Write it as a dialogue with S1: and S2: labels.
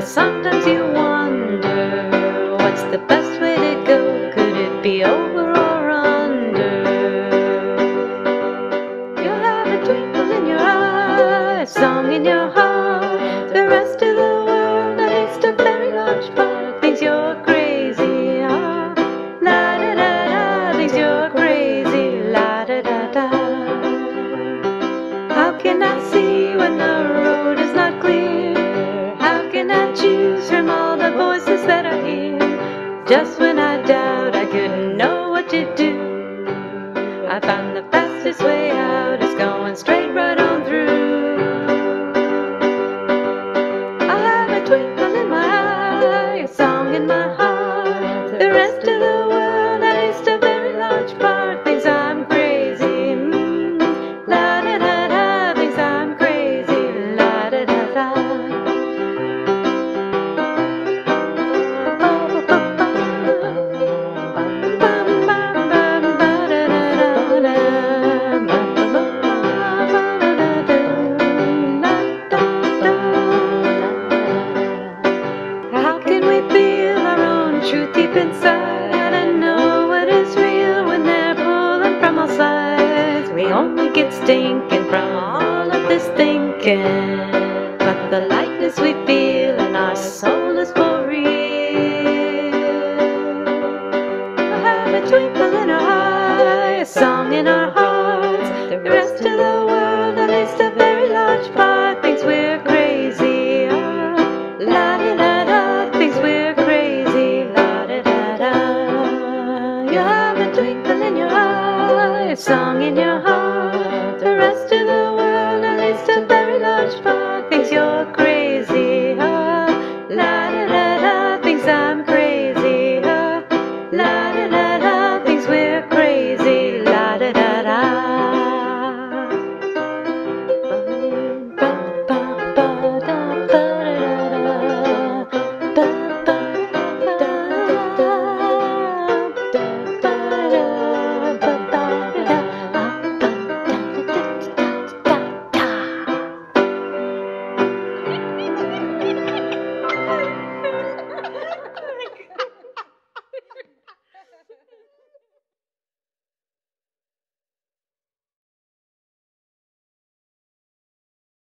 S1: But sometimes you wonder, what's the best way to go? Could it be over or under? You'll have a twinkle in your eye, a song in your heart. The rest of the world, at least a very large part, thinks you're crazy. Ah, la da da da, thinks you're crazy. La da da da. How can I see when the road is not clear? How can I choose from all the voices that I hear? Just when I doubt I couldn't know what to do, I found the fastest way out is going straight right on through. I have a twinkle in my eye, a song in my heart. The rest of the world, at least a very large part, thinks I'm crazy. La da da da, thinks I'm crazy. La da da da. How can we feel our own truth deep inside? How to know what is real when they're pulling from all sides? We only get stinking from all of this thinking, but the lightness we feel in our soul is full.